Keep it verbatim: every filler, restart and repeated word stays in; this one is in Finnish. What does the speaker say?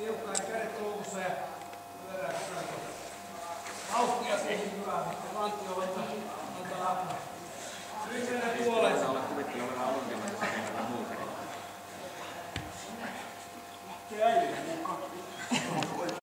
Tiukkaan kädet koukussa ja lyödään koko vauhtia siihen hyvää, sitten Antti on antaa antaa apua. Yhdellä tuoleen.